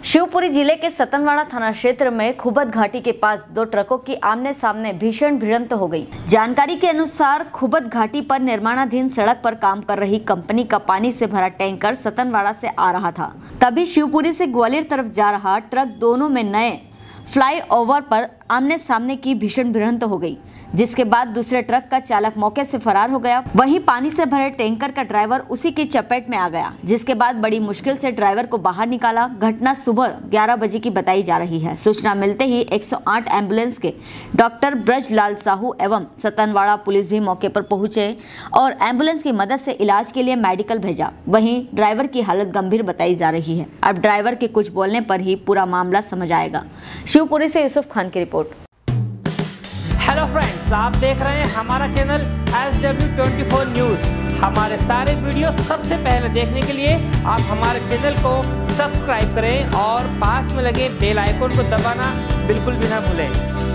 शिवपुरी जिले के सतनवाड़ा थाना क्षेत्र में खुबद घाटी के पास दो ट्रकों की आमने सामने भीषण भिड़ंत हो गई। जानकारी के अनुसार खुबद घाटी पर निर्माणाधीन सड़क पर काम कर रही कंपनी का पानी से भरा टैंकर सतनवाड़ा से आ रहा था। तभी शिवपुरी से ग्वालियर तरफ जा रहा ट्रक दोनों में नए फ्लाईओवर पर आमने सामने की भीषण भिड़ंत हो गई, जिसके बाद दूसरे ट्रक का चालक मौके से फरार हो गया। वहीं पानी से भरे टैंकर का ड्राइवर उसी की चपेट में आ गया, जिसके बाद बड़ी मुश्किल से ड्राइवर को बाहर निकाला। घटना सुबह 11 बजे की बताई जा रही है। सूचना मिलते ही 108 एम्बुलेंस के डॉक्टर ब्रजलाल साहू एवं सतनवाड़ा पुलिस भी मौके पर पहुंचे और एम्बुलेंस की मदद से इलाज के लिए मेडिकल भेजा। वहीं ड्राइवर की हालत गंभीर बताई जा रही है। अब ड्राइवर के कुछ बोलने पर ही पूरा मामला समझ आएगा। शिवपुरी से यूसुफ खान की रिपोर्ट। हेलो फ्रेंड्स, आप देख रहे हैं हमारा चैनल SW24 न्यूज़। हमारे सारे वीडियो सबसे पहले देखने के लिए आप हमारे चैनल को सब्सक्राइब करें और पास में लगे बेल आइकन को दबाना बिल्कुल भी ना भूलें।